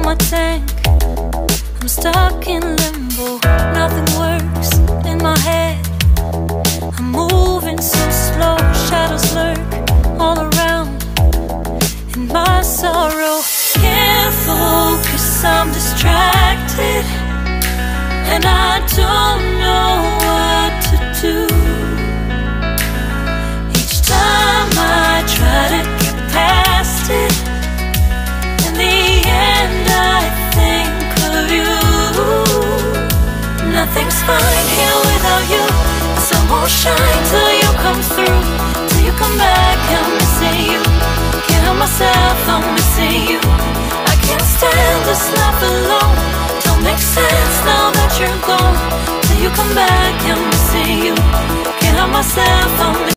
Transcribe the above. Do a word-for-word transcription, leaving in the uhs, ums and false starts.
my tank. I'm stuck in limbo, nothing works in my head. I'm moving so slow, shadows lurk all around. In my sorrow, can't focus, I'm distracted, and I don't know what to do. Each time I try to get past it, in the end I think of you. Nothing's fine here without you. The sun won't shine till you come through, till you come back. I'm missing you, can't help myself, I'm missing you. I can't stand this life alone, don't make sense now that you're gone. Till you come back, I'm missing you, can't help myself, I'm missing you.